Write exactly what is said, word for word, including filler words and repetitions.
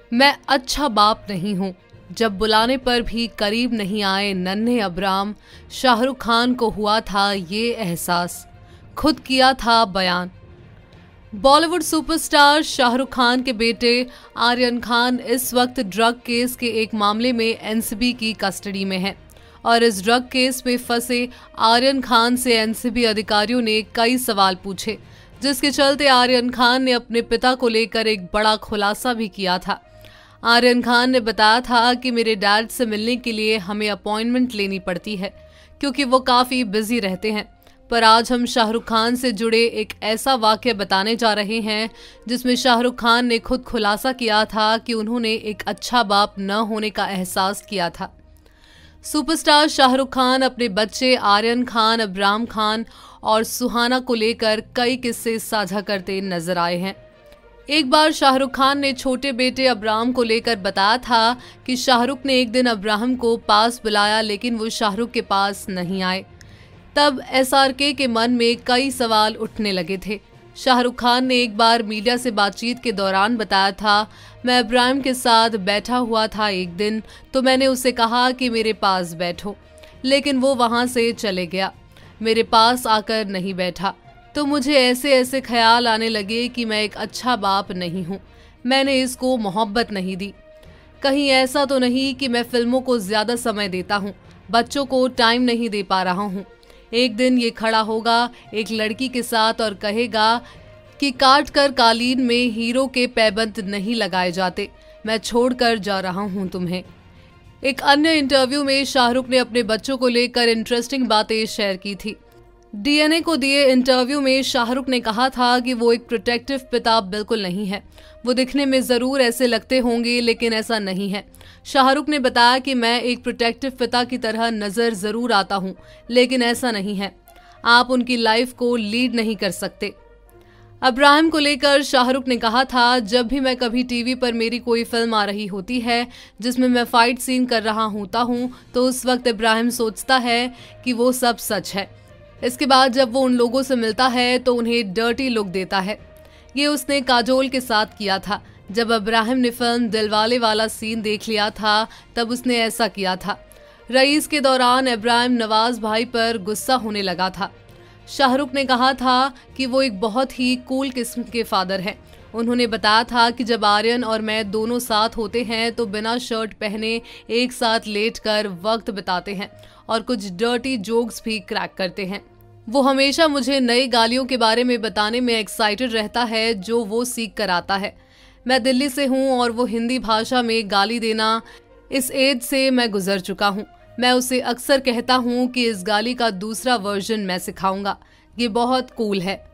मैं अच्छा बाप नहीं हूँ। जब बुलाने पर भी करीब नहीं आए नन्हे अब्राम, शाहरुख खान को हुआ था ये एहसास, खुद किया था बयान। बॉलीवुड सुपरस्टार शाहरुख खान के बेटे आर्यन खान इस वक्त ड्रग केस के एक मामले में एनसीबी की कस्टडी में हैं और इस ड्रग केस में फंसे आर्यन खान से एनसीबी अधिकारियों ने कई सवाल पूछे, जिसके चलते आर्यन खान ने अपने पिता को लेकर एक बड़ा खुलासा भी किया था। आर्यन खान ने बताया था कि मेरे डैड से मिलने के लिए हमें अपॉइंटमेंट लेनी पड़ती है क्योंकि वो काफ़ी बिजी रहते हैं। पर आज हम शाहरुख खान से जुड़े एक ऐसा वाक़या बताने जा रहे हैं जिसमें शाहरुख खान ने खुद खुलासा किया था कि उन्होंने एक अच्छा बाप न होने का एहसास किया था। सुपरस्टार शाहरुख खान अपने बच्चे आर्यन खान, अब्राम खान और सुहाना को लेकर कई किस्से साझा करते नजर आए हैं। एक बार शाहरुख खान ने छोटे बेटे अब्राम को लेकर बताया था कि शाहरुख ने एक दिन अब्राहम को पास बुलाया लेकिन वो शाहरुख के पास नहीं आए। तब एसआरके के मन में कई सवाल उठने लगे थे। शाहरुख खान ने एक बार मीडिया से बातचीत के दौरान बताया था, मैं अब्राहम के साथ बैठा हुआ था एक दिन, तो मैंने उसे कहा कि मेरे पास बैठो, लेकिन वो वहाँ से चले गया, मेरे पास आकर नहीं बैठा। तो मुझे ऐसे ऐसे ख्याल आने लगे कि मैं एक अच्छा बाप नहीं हूँ, मैंने इसको मोहब्बत नहीं दी। कहीं ऐसा तो नहीं कि मैं फिल्मों को ज़्यादा समय देता हूँ, बच्चों को टाइम नहीं दे पा रहा हूँ। एक दिन ये खड़ा होगा एक लड़की के साथ और कहेगा कि काट कर कालीन में हीरो के पैबंद नहीं लगाए जाते, मैं छोड़कर जा रहा हूँ तुम्हें। एक अन्य इंटरव्यू में शाहरुख ने अपने बच्चों को लेकर इंटरेस्टिंग बातें शेयर की थी। डीएनए को दिए इंटरव्यू में शाहरुख ने कहा था कि वो एक प्रोटेक्टिव पिता बिल्कुल नहीं है। वो दिखने में ज़रूर ऐसे लगते होंगे लेकिन ऐसा नहीं है। शाहरुख ने बताया कि मैं एक प्रोटेक्टिव पिता की तरह नज़र ज़रूर आता हूँ लेकिन ऐसा नहीं है। आप उनकी लाइफ को लीड नहीं कर सकते। अब्राहम को लेकर शाहरुख ने कहा था, जब भी मैं कभी टीवी पर मेरी कोई फिल्म आ रही होती है जिसमें मैं फाइट सीन कर रहा होता हूँ तो उस वक्त अब्राहम सोचता है कि वो सब सच है। इसके बाद जब वो उन लोगों से मिलता है तो उन्हें डर्टी लुक देता है। ये उसने काजोल के साथ किया था। जब अब्राहम ने फिल्म दिलवाले वाला सीन देख लिया था तब उसने ऐसा किया था। रईस के दौरान अब्राहम नवाज भाई पर गुस्सा होने लगा था। शाहरुख ने कहा था कि वो एक बहुत ही कूल किस्म के फादर हैं। उन्होंने बताया था कि जब आर्यन और मैं दोनों साथ होते हैं तो बिना शर्ट पहने एक साथ लेटकर वक्त बिताते हैं और कुछ डर्टी जोक्स भी क्रैक करते हैं। वो हमेशा मुझे नई गालियों के बारे में बताने में एक्साइटेड रहता है जो वो सीख कर आता है। मैं दिल्ली से हूँ और वो हिंदी भाषा में गाली देना, इस एज से मैं गुजर चुका हूँ। मैं उसे अक्सर कहता हूँ कि इस गाली का दूसरा वर्जन मैं सिखाऊंगा, ये बहुत कूल है।